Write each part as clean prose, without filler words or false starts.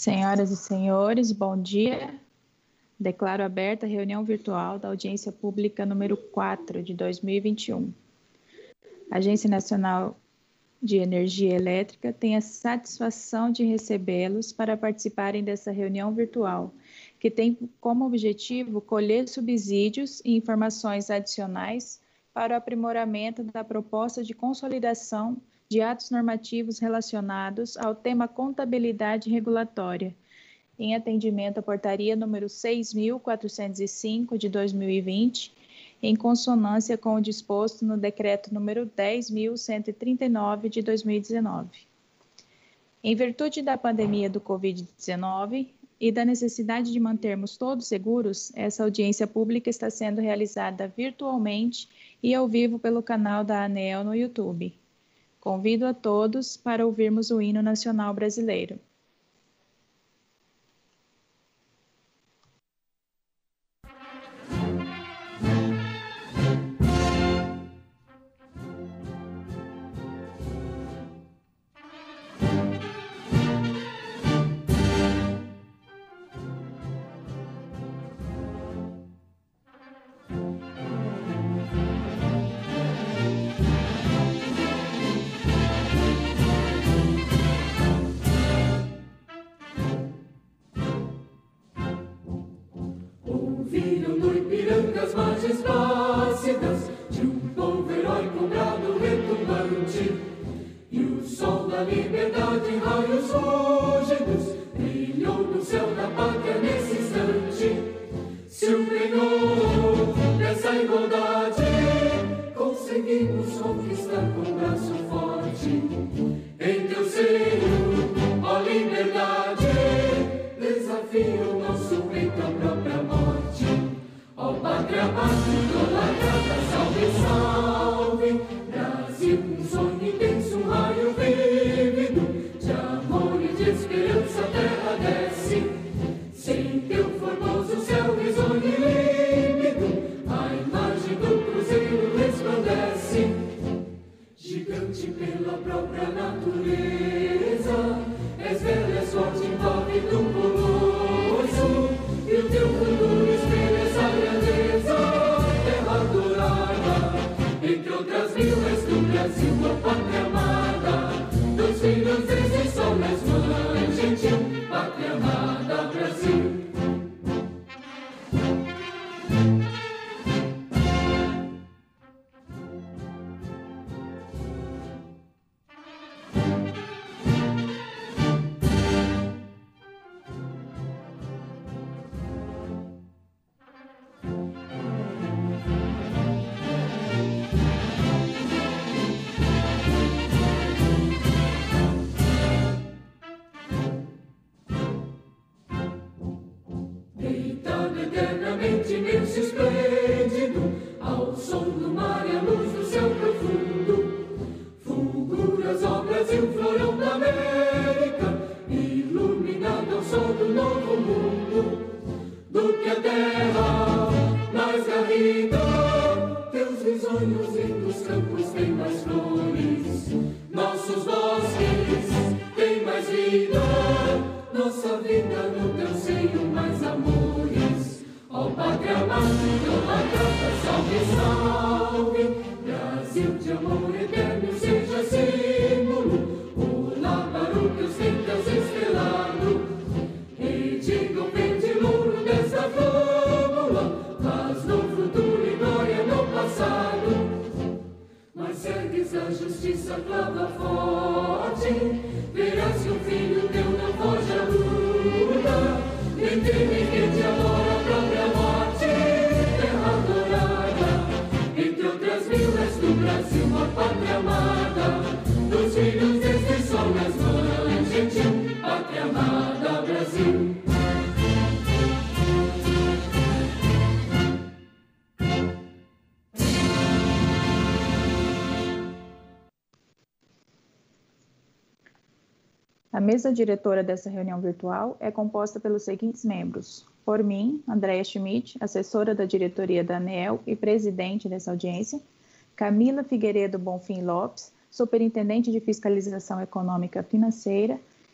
Senhoras e senhores, bom dia. Declaro aberta a reunião virtual da audiência pública número 4 de 2021. A Agência Nacional de Energia Elétrica tem a satisfação de recebê-los para participarem dessa reunião virtual, que tem como objetivo colher subsídios e informações adicionais para o aprimoramento da proposta de consolidação de atos normativos relacionados ao tema contabilidade regulatória, em atendimento à portaria número 6.405 de 2020, em consonância com o disposto no decreto número 10.139 de 2019. Em virtude da pandemia do Covid-19 e da necessidade de mantermos todos seguros, essa audiência pública está sendo realizada virtualmente e ao vivo pelo canal da ANEEL no YouTube. Convido a todos para ouvirmos o hino nacional brasileiro. Ouviram do Ipiranga as margens plácidas de um povo heróico, brado retumbante, e o sol da liberdade em raios fúlgidos brilhou no céu da pátria nesse instante. Se o penhor dessa igualdade conseguimos conquistar com braço forte, em teu seio, ó liberdade, desafia o nosso peito à própria morte. Ó pátria amada, idolatrada, salve, salve, Brasil, um sonho intenso, um raio vívido, de amor e de esperança a terra desce, sem teu formoso céu risonho e límpido, a imagem do cruzeiro resplandece, gigante pela própria natureza, és bela, és forte, envolve do colosso, e o teu futuro espelha essa grandeza, terra adorada, entre outras mil és do Brasil, a pátria amada, dos filhos desse sol, és mãe gentil, pátria amada, Brasil. Deitado eternamente imenso e esplêndido, ao som do mar e à luz do céu profundo, fulguras, ó Brasil, florão da América, iluminado ao sol do novo mundo, do que a terra mais garrida, teus risonhos lindos campos têm mais flores, nossos bosques têm mais vida, nossa vida no teu seio mais amores. Ó pátria amada, idolatrada, salve, salve, Brasil de amor eterno seja símbolo, olá para o teus templos estrelado, e diga o pendilouro desta fórmula, paz no futuro e glória no passado. Mas ergues a justiça, clava forte, verás que o filho teu não foge à luta, nem teme que te adora a própria morte, terra adorada, entre outras mil és do Brasil, a pátria amada, dos filhos deste sol, és mãe gentil, pátria amada, Brasil. A mesa diretora dessa reunião virtual é composta pelos seguintes membros: por mim, Andréa Schmidt, assessora da diretoria da ANEEL e presidente dessa audiência; Camila Figueiredo Bonfim Lopes, superintendente de fiscalização econômica financeira;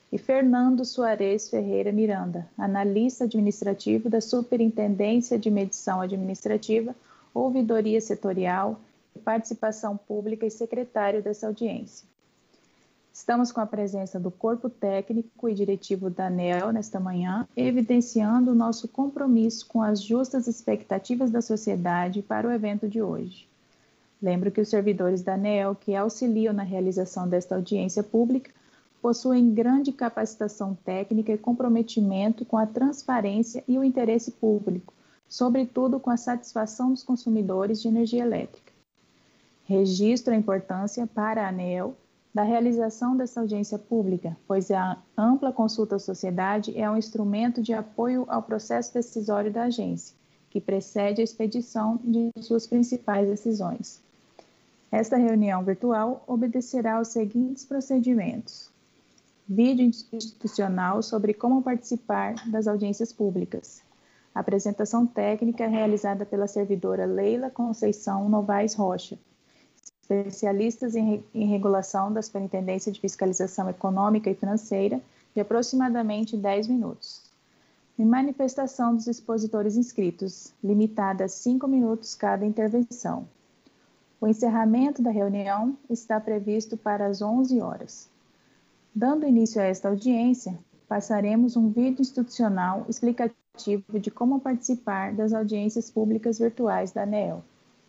e Fernando Soares Ferreira Miranda, analista administrativo da Superintendência de Medição Administrativa, Ouvidoria Setorial e Participação Pública e secretário dessa audiência. Estamos com a presença do corpo técnico e diretivo da ANEEL nesta manhã, evidenciando o nosso compromisso com as justas expectativas da sociedade para o evento de hoje. Lembro que os servidores da ANEEL que auxiliam na realização desta audiência pública possuem grande capacitação técnica e comprometimento com a transparência e o interesse público, sobretudo com a satisfação dos consumidores de energia elétrica. Registro a importância para a ANEEL da realização dessa audiência pública, pois a ampla consulta à sociedade é um instrumento de apoio ao processo decisório da agência, que precede a expedição de suas principais decisões. Esta reunião virtual obedecerá aos seguintes procedimentos: vídeo institucional sobre como participar das audiências públicas, apresentação técnica realizada pela servidora Leila Conceição Novaes Rocha, especialistas em regulação da Superintendência de Fiscalização Econômica e Financeira, de aproximadamente 10 minutos. E manifestação dos expositores inscritos, limitada a 5 minutos cada intervenção. O encerramento da reunião está previsto para as 11 horas. Dando início a esta audiência, passaremos um vídeo institucional explicativo de como participar das audiências públicas virtuais da ANEEL.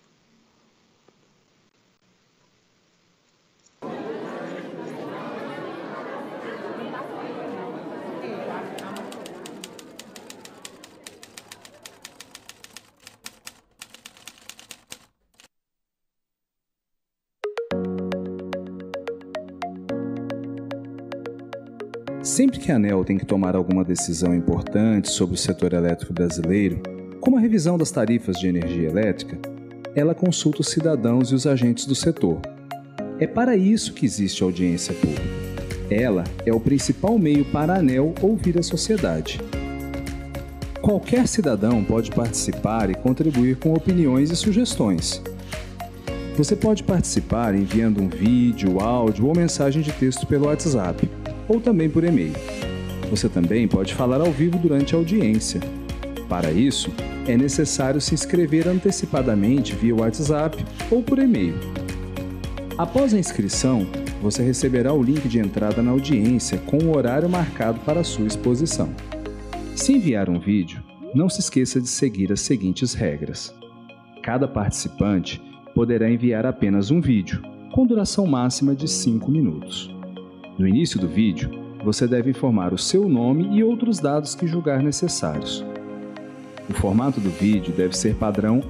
Sempre que a ANEEL tem que tomar alguma decisão importante sobre o setor elétrico brasileiro, como a revisão das tarifas de energia elétrica, ela consulta os cidadãos e os agentes do setor. É para isso que existe a audiência pública. Ela é o principal meio para a ANEEL ouvir a sociedade. Qualquer cidadão pode participar e contribuir com opiniões e sugestões. Você pode participar enviando um vídeo, áudio ou mensagem de texto pelo WhatsApp, ou também por e-mail. Você também pode falar ao vivo durante a audiência. Para isso, é necessário se inscrever antecipadamente via WhatsApp ou por e-mail. Após a inscrição, você receberá o link de entrada na audiência com o horário marcado para a sua exposição. Se enviar um vídeo, não se esqueça de seguir as seguintes regras. Cada participante poderá enviar apenas um vídeo, com duração máxima de 5 minutos. No início do vídeo, você deve informar o seu nome e outros dados que julgar necessários. O formato do vídeo deve ser padrão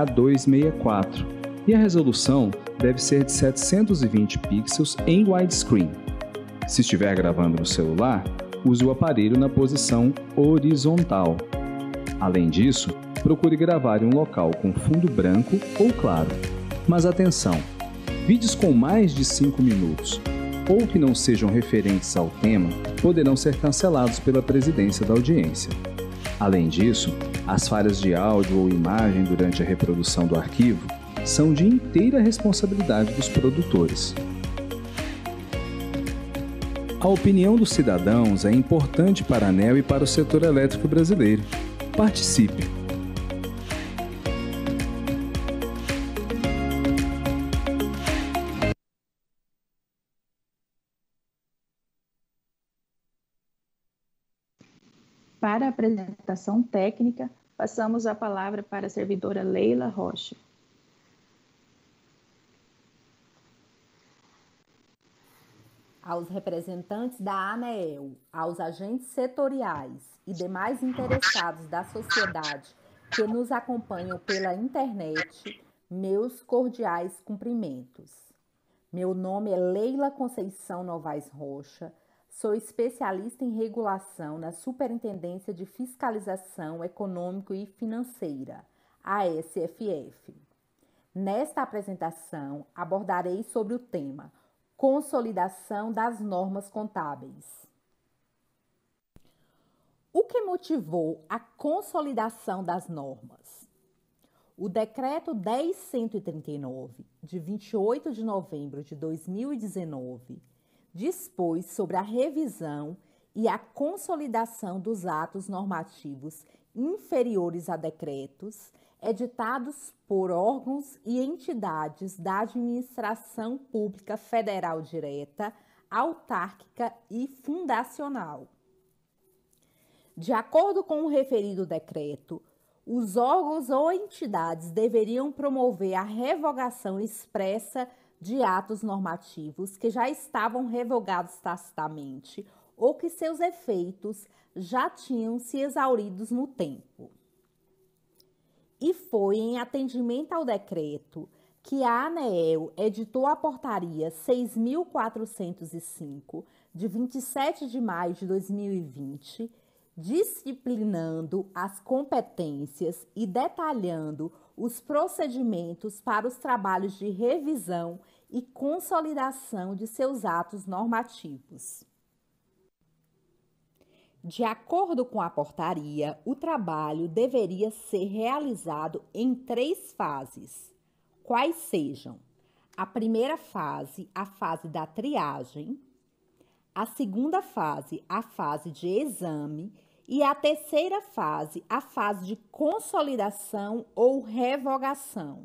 H264 e a resolução deve ser de 720 pixels em widescreen. Se estiver gravando no celular, use o aparelho na posição horizontal. Além disso, procure gravar em um local com fundo branco ou claro. Mas atenção! Vídeos com mais de 5 minutos ou que não sejam referentes ao tema, poderão ser cancelados pela presidência da audiência. Além disso, as falhas de áudio ou imagem durante a reprodução do arquivo são de inteira responsabilidade dos produtores. A opinião dos cidadãos é importante para a ANEEL e para o setor elétrico brasileiro. Participe! Para a apresentação técnica, passamos a palavra para a servidora Leila Rocha. Aos representantes da ANEEL, aos agentes setoriais e demais interessados da sociedade que nos acompanham pela internet, meus cordiais cumprimentos. Meu nome é Leila Conceição Novaes Rocha. Sou especialista em regulação na Superintendência de Fiscalização Econômica e Financeira, a SFF. Nesta apresentação, abordarei sobre o tema Consolidação das Normas Contábeis. O que motivou a consolidação das normas? O Decreto 10.139, de 28 de novembro de 2019, dispôs sobre a revisão e a consolidação dos atos normativos inferiores a decretos editados por órgãos e entidades da administração pública federal direta, autárquica e fundacional. De acordo com o referido decreto, os órgãos ou entidades deveriam promover a revogação expressa de atos normativos que já estavam revogados tacitamente ou que seus efeitos já tinham se exauridos no tempo. E foi em atendimento ao decreto que a ANEEL editou a Portaria 6.405, de 27 de maio de 2020, disciplinando as competências e detalhando os procedimentos para os trabalhos de revisão e consolidação de seus atos normativos. De acordo com a portaria, o trabalho deveria ser realizado em 3 fases, quais sejam: a primeira fase, a fase da triagem, a segunda fase, a fase de exame, e a terceira fase, a fase de consolidação ou revogação.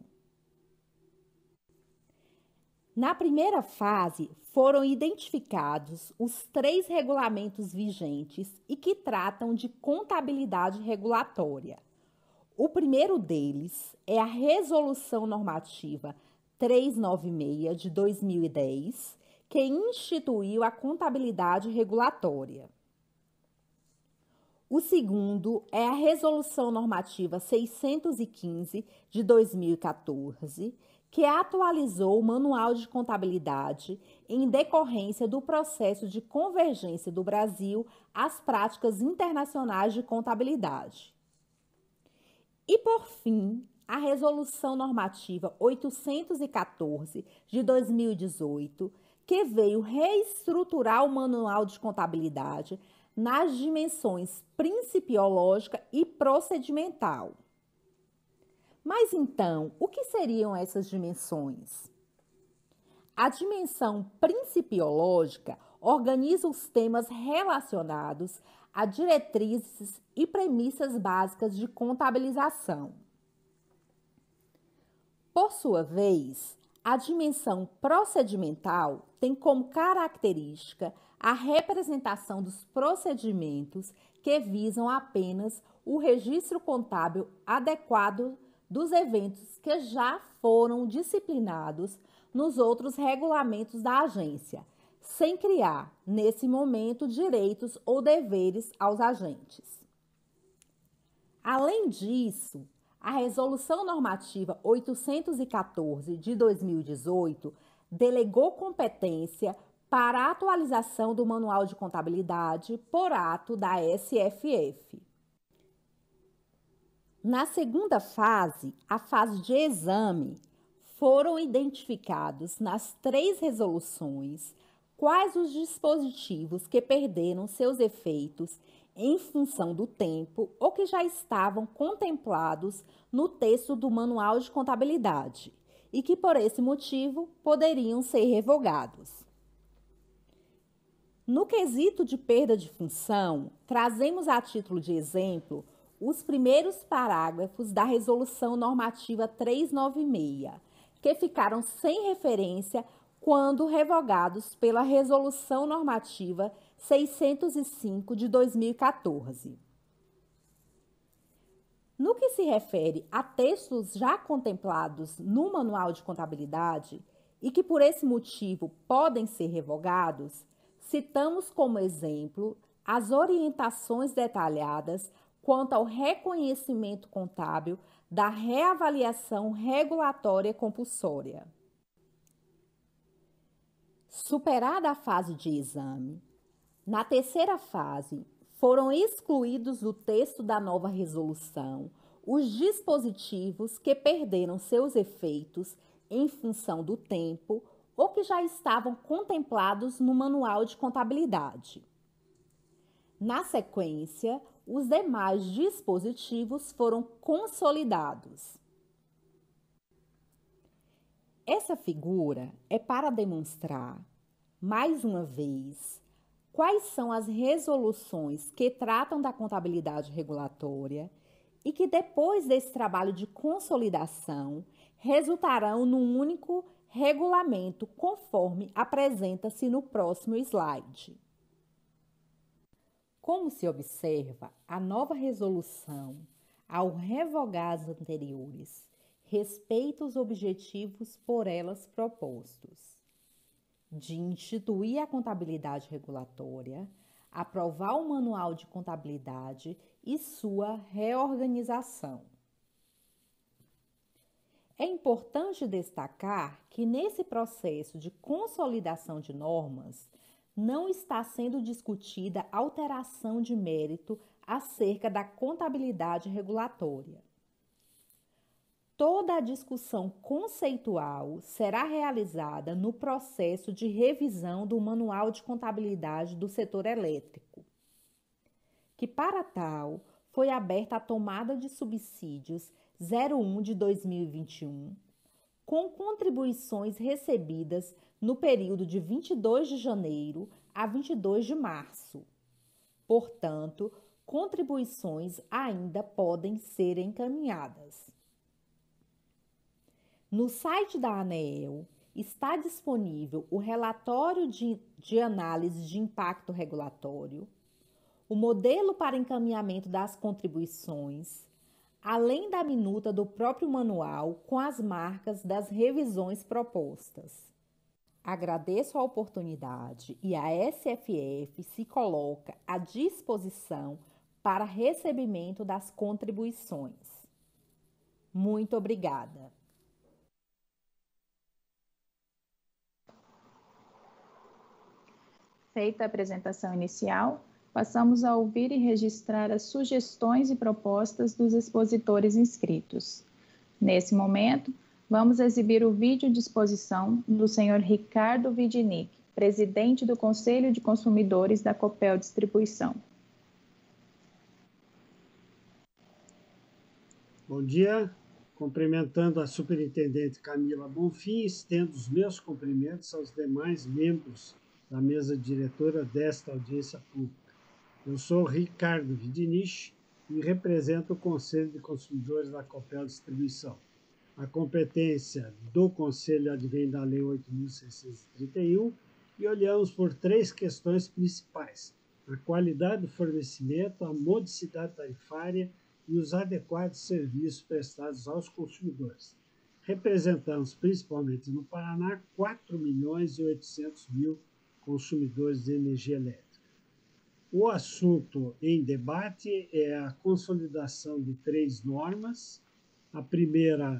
Na primeira fase, foram identificados os 3 regulamentos vigentes e que tratam de contabilidade regulatória. O primeiro deles é a Resolução Normativa 396 de 2010, que instituiu a contabilidade regulatória. O segundo é a Resolução Normativa 615 de 2014, que atualizou o Manual de Contabilidade em decorrência do processo de convergência do Brasil às práticas internacionais de contabilidade. E, por fim, a Resolução Normativa 814 de 2018, que veio reestruturar o Manual de Contabilidade nas dimensões principiológica e procedimental. Mas então, o que seriam essas dimensões? A dimensão principiológica organiza os temas relacionados a diretrizes e premissas básicas de contabilização. Por sua vez, a dimensão procedimental tem como característica a representação dos procedimentos que visam apenas o registro contábil adequado dos eventos que já foram disciplinados nos outros regulamentos da agência, sem criar, nesse momento, direitos ou deveres aos agentes. Além disso, a Resolução Normativa 814 de 2018 delegou competência para a atualização do Manual de Contabilidade por ato da SFF. Na segunda fase, a fase de exame, foram identificados nas 3 resoluções quais os dispositivos que perderam seus efeitos em função do tempo ou que já estavam contemplados no texto do Manual de Contabilidade e que, por esse motivo, poderiam ser revogados. No quesito de perda de função, trazemos a título de exemplo os primeiros parágrafos da Resolução Normativa 396, que ficaram sem referência quando revogados pela Resolução Normativa 605 de 2014. No que se refere a textos já contemplados no Manual de Contabilidade e que por esse motivo podem ser revogados, citamos como exemplo as orientações detalhadas quanto ao reconhecimento contábil da reavaliação regulatória compulsória. Superada a fase de exame, na terceira fase, foram excluídos do texto da nova resolução os dispositivos que perderam seus efeitos em função do tempo ou que já estavam contemplados no Manual de Contabilidade. Na sequência, os demais dispositivos foram consolidados. Essa figura é para demonstrar, mais uma vez, quais são as resoluções que tratam da contabilidade regulatória e que, depois desse trabalho de consolidação, resultarão num único regulamento, conforme apresenta-se no próximo slide. Como se observa, a nova resolução, ao revogar as anteriores, respeita os objetivos por elas propostos, de instituir a contabilidade regulatória, aprovar o manual de contabilidade e sua reorganização. É importante destacar que nesse processo de consolidação de normas, não está sendo discutida alteração de mérito acerca da contabilidade regulatória. Toda a discussão conceitual será realizada no processo de revisão do Manual de Contabilidade do Setor Elétrico, que para tal foi aberta a tomada de subsídios 01 de 2021, com contribuições recebidas no período de 22 de janeiro a 22 de março. Portanto, contribuições ainda podem ser encaminhadas. No site da ANEEL está disponível o relatório de análise de impacto regulatório, o modelo para encaminhamento das contribuições, além da minuta do próprio manual com as marcas das revisões propostas. Agradeço a oportunidade e a SFF se coloca à disposição para recebimento das contribuições. Muito obrigada. Feita a apresentação inicial, passamos a ouvir e registrar as sugestões e propostas dos expositores inscritos. Nesse momento, vamos exibir o vídeo de exposição do senhor Ricardo Vidinic, presidente do Conselho de Consumidores da Copel Distribuição. Bom dia, cumprimentando a superintendente Camila Bonfim, estendo os meus cumprimentos aos demais membros da mesa diretora desta audiência pública. Eu sou Ricardo Vidinic e represento o Conselho de Consumidores da Copel Distribuição. A competência do Conselho advém da Lei 8.631 e olhamos por três questões principais: a qualidade do fornecimento, a modicidade tarifária e os adequados serviços prestados aos consumidores. Representamos, principalmente no Paraná, 4.800.000 consumidores de energia elétrica. O assunto em debate é a consolidação de três normas. A primeira,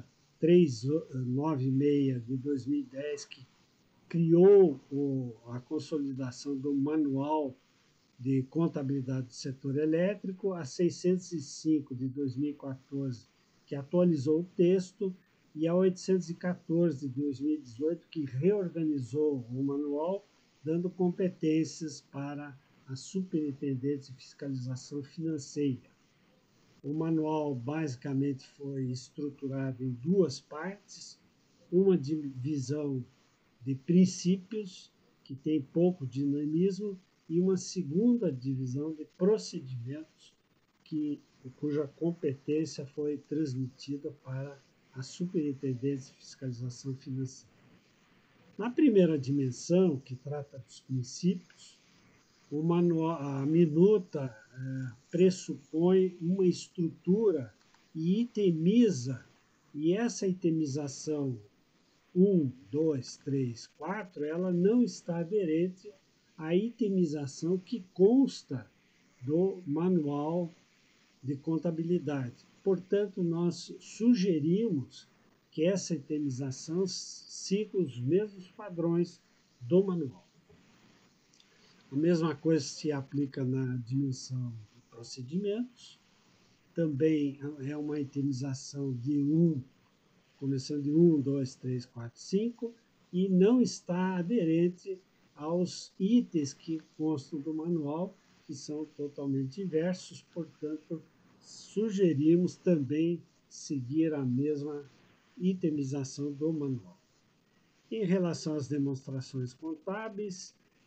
396 de 2010, que criou a consolidação do Manual de Contabilidade do Setor Elétrico, a 605 de 2014, que atualizou o texto, e a 814 de 2018, que reorganizou o manual, dando competências para a Superintendência de Fiscalização Financeira. O manual basicamente foi estruturado em duas partes: uma divisão de princípios, que tem pouco dinamismo, e uma segunda divisão de procedimentos, cuja competência foi transmitida para a Superintendência de Fiscalização Financeira. Na primeira dimensão, que trata dos princípios, a minuta pressupõe uma estrutura e itemiza, e essa itemização 1, 2, 3, 4, ela não está aderente à itemização que consta do Manual de Contabilidade. Portanto, nós sugerimos que essa itemização siga os mesmos padrões do manual. A mesma coisa se aplica na dimensão de procedimentos. Também é uma itemização de 1, começando de 1, 2, 3, 4, 5, e não está aderente aos itens que constam do manual, que são totalmente diversos. Portanto, sugerimos também seguir a mesma itemização do manual. Em relação às demonstrações contábeis,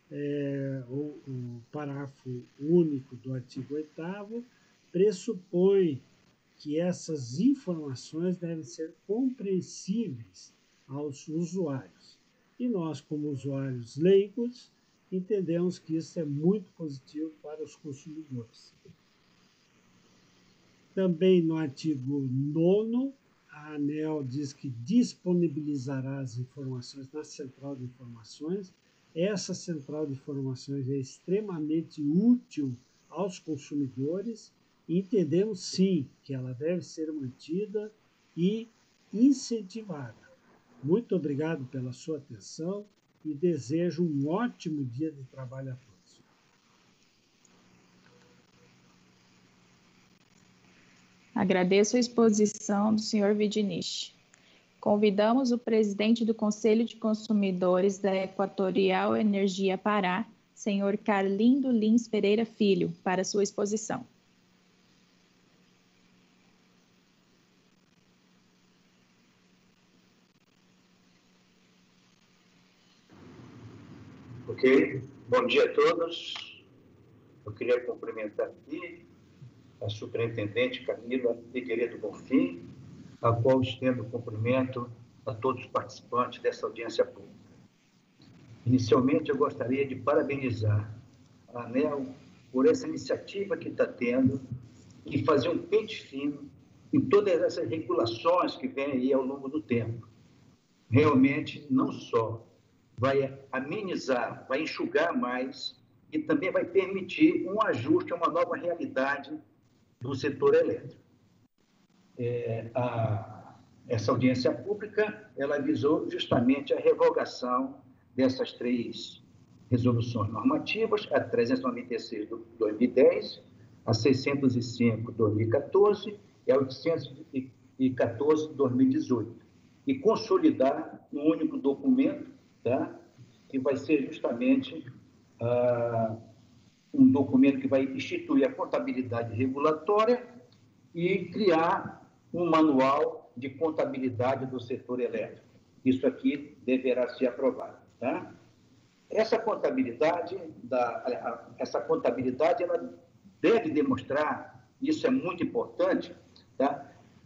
o parágrafo único do artigo 8º pressupõe que essas informações devem ser compreensíveis aos usuários. E nós, como usuários leigos, entendemos que isso é muito positivo para os consumidores. Também no artigo 9º, a ANEEL diz que disponibilizará as informações na central de informações. Essa central de informações é extremamente útil aos consumidores e entendemos, sim, que ela deve ser mantida e incentivada. Muito obrigado pela sua atenção e desejo um ótimo dia de trabalho a todos. Agradeço a exposição do senhor Vidinich. Convidamos o presidente do Conselho de Consumidores da Equatorial Energia Pará, senhor Carlindo Lins Pereira Filho, para sua exposição. Ok, bom dia a todos. Eu queria cumprimentar aqui a superintendente Camila Figueiredo Bonfim, a qual estendo o cumprimento a todos os participantes dessa audiência pública. Inicialmente, eu gostaria de parabenizar a ANEEL por essa iniciativa que está tendo e fazer um pente fino em todas essas regulações que vêm aí ao longo do tempo. Realmente, não só vai amenizar, vai enxugar mais e também vai permitir um ajuste a uma nova realidade do setor elétrico. Essa audiência pública, ela visou justamente a revogação dessas 3 resoluções normativas, a 396 de 2010, a 605 de 2014 e a 814 de 2018, e consolidar um único documento, tá? Que vai ser justamente um documento que vai instituir a contabilidade regulatória e criar um manual de contabilidade do setor elétrico. Isso aqui deverá ser aprovado, tá? Essa contabilidade, ela deve demonstrar, isso é muito importante, tá?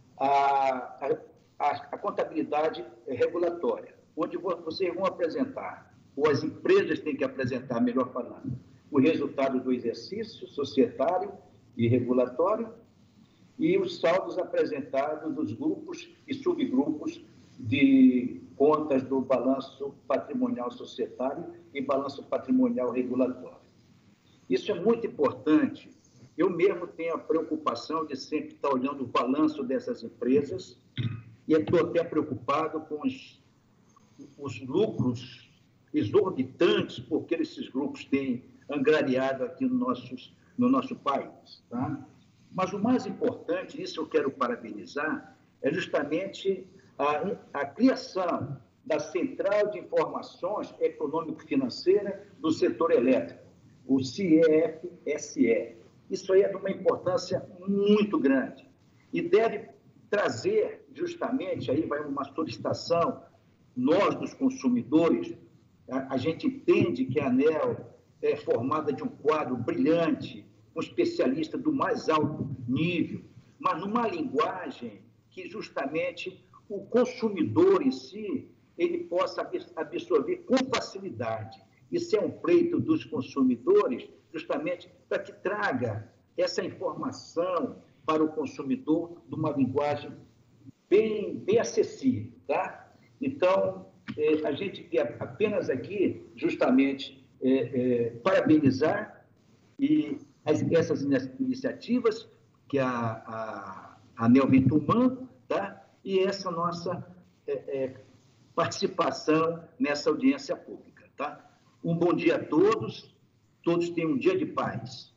A contabilidade regulatória, onde vocês vão apresentar, ou as empresas têm que apresentar, melhor falando, o resultado do exercício societário e regulatório e os saldos apresentados dos grupos e subgrupos de contas do balanço patrimonial societário e balanço patrimonial regulatório. Isso é muito importante. Eu mesmo tenho a preocupação de sempre estar olhando o balanço dessas empresas e estou até preocupado com os lucros exorbitantes porque esses grupos têm angariado aqui no nosso país, tá? Mas o mais importante, isso eu quero parabenizar, é justamente a criação da Central de Informações Econômico-Financeira do Setor Elétrico, o CIEF-SE. Isso aí é de uma importância muito grande e deve trazer justamente, aí vai uma solicitação, nós dos consumidores, a gente entende que a ANEEL é formada de um quadro brilhante, um especialista do mais alto nível, mas numa linguagem que justamente o consumidor em si, ele possa absorver com facilidade. Isso é um pleito dos consumidores, justamente para que traga essa informação para o consumidor de uma linguagem bem acessível, tá? Então, a gente quer apenas aqui, justamente, parabenizar essas iniciativas que a ANEEL vem tomando, tá? E essa nossa participação nessa audiência pública, tá? Um bom dia a todos tenham um dia de paz.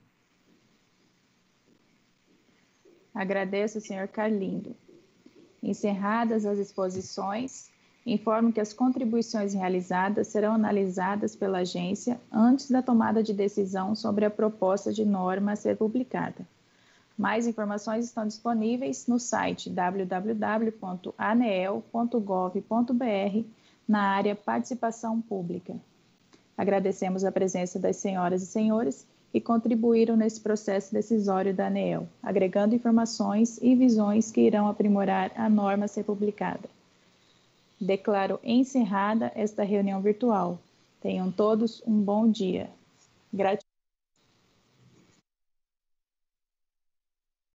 Agradeço, senhor Carlindo. Encerradas as exposições, informo que as contribuições realizadas serão analisadas pela agência antes da tomada de decisão sobre a proposta de norma a ser publicada. Mais informações estão disponíveis no site www.aneel.gov.br na área Participação Pública. Agradecemos a presença das senhoras e senhores que contribuíram nesse processo decisório da ANEEL, agregando informações e visões que irão aprimorar a norma a ser publicada. Declaro encerrada esta reunião virtual. Tenham todos um bom dia. Gratidão.